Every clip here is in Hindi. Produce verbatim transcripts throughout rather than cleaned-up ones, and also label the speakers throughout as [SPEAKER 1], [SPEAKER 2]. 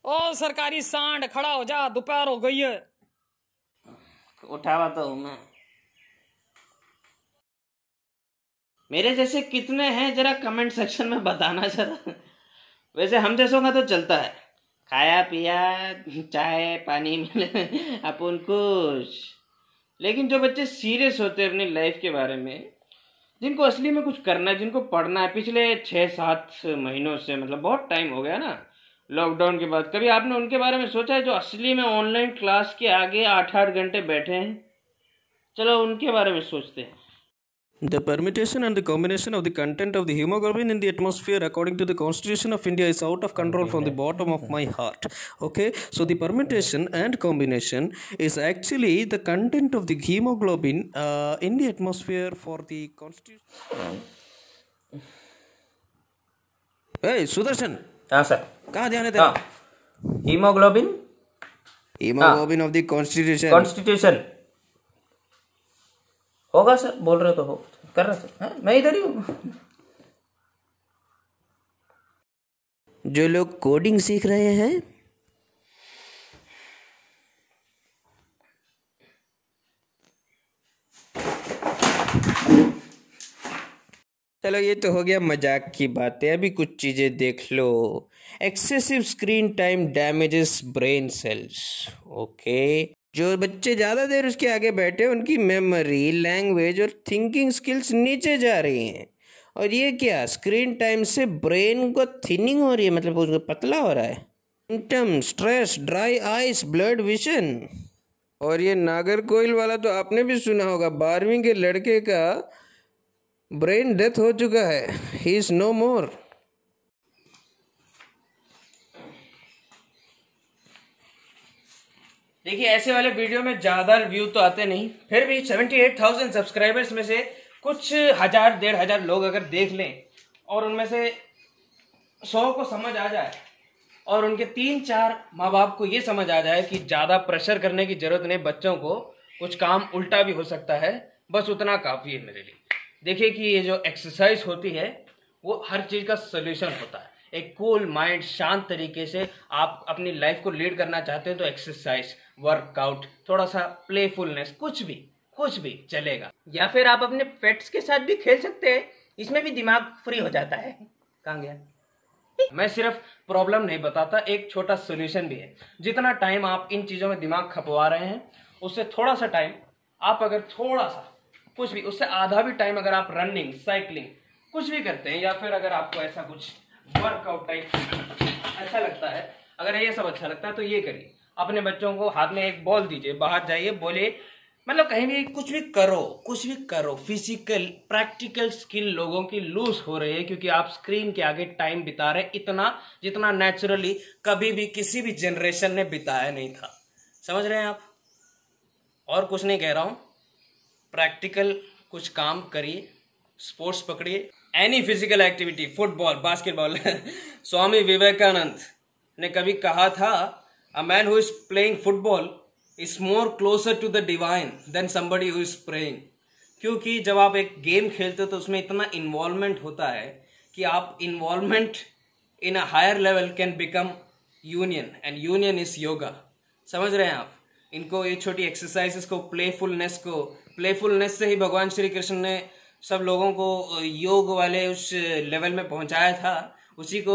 [SPEAKER 1] ओ सरकारी सांड खड़ा हो जा, दोपहर हो गई है।
[SPEAKER 2] उठावा तो हूं मैं। मेरे जैसे कितने हैं जरा कमेंट सेक्शन में बताना जरा। वैसे हम जैसों का तो चलता है, खाया पिया चाय पानी मिले अपन खुश। लेकिन जो बच्चे सीरियस होते हैं अपनी लाइफ के बारे में, जिनको असली में कुछ करना है, जिनको पढ़ना है, पिछले छः सात महीनों से मतलब बहुत टाइम हो गया ना लॉकडाउन के बाद, कभी आपने उनके बारे में सोचा है जो असली में ऑनलाइन क्लास के आगे आठ आठ घंटे बैठे हैं? चलो उनके बारे में सोचते हैं।
[SPEAKER 3] The permutation and the combination of the content of the hemoglobin in the atmosphere according to the Constitution of India is out of control from the bottom of my heart. Okay, so the permutation and combination is actually the content of the hemoglobin uh, in the atmosphere for the Constitution. Hey, Sudarshan.
[SPEAKER 2] हाँ सर।
[SPEAKER 3] कहाँ ध्यान है तेरा?
[SPEAKER 2] Haemoglobin
[SPEAKER 3] haemoglobin of the constitution
[SPEAKER 2] constitution होगा सर, बोल रहे तो हो, कर रहे सर। हाँ, मैं इधर ही हूँ।
[SPEAKER 3] जो लोग कोडिंग सीख रहे हैं, चलो ये तो हो गया मजाक की बातें। अभी कुछ चीजें देख लो। Excessive screen time damages brain cells. Okay, जो बच्चे ज़्यादा देर उसके आगे बैठे उनकी मेमोरी, लैंग्वेज और थिंकिंग स्किल्स नीचे जा रही हैं। और ये क्या, स्क्रीन टाइम से ब्रेन को थिनिंग हो रही है, मतलब उसको पतला हो रहा है। Symptom, stress, dry eyes, blurred vision. और ये नागरकोइल वाला तो आपने भी सुना होगा, बारहवीं के लड़के का ब्रेन डेथ हो चुका है, ही इज नो मोर।
[SPEAKER 2] देखिए ऐसे वाले वीडियो में ज़्यादा व्यू तो आते नहीं, फिर भी सेवेंटी एट थाउजेंड सब्सक्राइबर्स में से कुछ हज़ार डेढ़ हज़ार लोग अगर देख लें और उनमें से सौ को समझ आ जाए और उनके तीन चार माँ बाप को ये समझ आ जाए कि ज़्यादा प्रेशर करने की ज़रूरत नहीं, बच्चों को कुछ काम उल्टा भी हो सकता है, बस उतना काफ़ी है मेरे लिए। देखिए कि ये जो एक्सरसाइज होती है वो हर चीज़ का सोल्यूशन होता है। एक कूल माइंड, शांत तरीके से आप अपनी लाइफ को लीड करना चाहते हैं तो एक्सरसाइज, वर्कआउट, थोड़ा सा प्लेफुलनेस, कुछ भी कुछ भी चलेगा। या फिर आप अपने पेट्स के साथ भी खेल सकते हैं, इसमें भी दिमाग फ्री हो जाता है। कहाँ गया? मैं सिर्फ प्रॉब्लम नहीं बताता, एक छोटा सोल्यूशन भी है। जितना टाइम आप इन चीज़ों में दिमाग खपवा रहे हैं उससे थोड़ा सा टाइम आप अगर थोड़ा सा कुछ भी, उससे आधा भी टाइम अगर आप रनिंग, साइकिलिंग कुछ भी करते हैं, या फिर अगर आपको ऐसा कुछ वर्कआउट टाइप अच्छा लगता है, अगर ये सब अच्छा लगता है तो ये करिए। अपने बच्चों को हाथ में एक बॉल दीजिए, बाहर जाइए, बोले मतलब कहीं भी कुछ भी करो, कुछ भी करो। फिजिकल प्रैक्टिकल स्किल लोगों की लूज हो रही है क्योंकि आप स्क्रीन के आगे टाइम बिता रहे इतना जितना नेचुरली कभी भी किसी भी जनरेशन ने बिताया नहीं था। समझ रहे हैं आप? और कुछ नहीं कह रहा हूँ, प्रैक्टिकल कुछ काम करिए, स्पोर्ट्स पकड़िए, any physical activity, football, basketball. Swami Vivekananda ने कभी कहा था, a man who is playing football is more closer to the divine than somebody who is praying. क्योंकि जब आप एक गेम खेलते हो तो उसमें इतना इन्वॉल्वमेंट होता है कि आप involvement in a higher level can become union, and union is yoga. समझ रहे हैं आप? इनको, ये छोटी एक्सरसाइजेस को, प्लेफुलनेस को, प्लेफुलनेस से ही भगवान श्री कृष्ण ने सब लोगों को योग वाले उस लेवल में पहुंचाया था, उसी को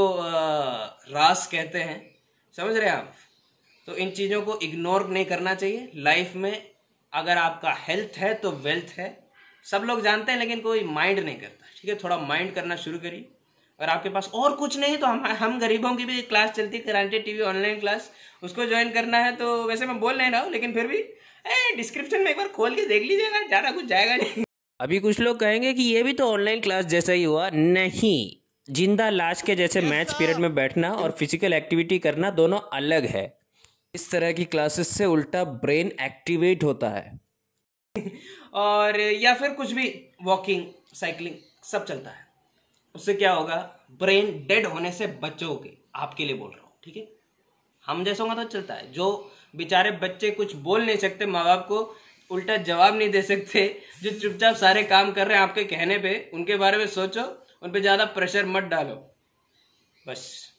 [SPEAKER 2] रास कहते हैं। समझ रहे हैं आप? तो इन चीज़ों को इग्नोर नहीं करना चाहिए लाइफ में। अगर आपका हेल्थ है तो वेल्थ है, सब लोग जानते हैं, लेकिन कोई माइंड नहीं करता। ठीक है, थोड़ा माइंड करना शुरू करिए। अगर आपके पास और कुछ नहीं तो हम हम गरीबों की भी क्लास चलती है, कराटे टीवी ऑनलाइन क्लास, उसको ज्वाइन करना है तो वैसे मैं बोल नहीं रहा हूँ, लेकिन फिर भी ए डिस्क्रिप्शन में एक बार खोल के देख लीजिएगा, ज़्यादा कुछ जाएगा नहीं।
[SPEAKER 3] अभी कुछ लोग कहेंगे कि ये भी तो ऑनलाइन क्लास जैसा ही हुआ। नहीं, जिंदा लाश के जैसे मैच पीरियड में बैठना और फिजिकल एक्टिविटी करना दोनों अलग है। इस तरह की क्लासेस से उल्टा ब्रेन एक्टिवेट होता है।
[SPEAKER 2] और या फिर कुछ भी वॉकिंग, साइकिलिंग सब चलता है। उससे क्या होगा, ब्रेन डेड होने से बचोगे। आपके लिए बोल रहा हूँ, ठीक है? हम जैसों का तो चलता है। जो बेचारे बच्चे कुछ बोल नहीं सकते, माँ बाप को उल्टा जवाब नहीं दे सकते, जो चुपचाप सारे काम कर रहे हैं आपके कहने पे, उनके बारे में सोचो, उन पे ज़्यादा प्रेशर मत डालो बस।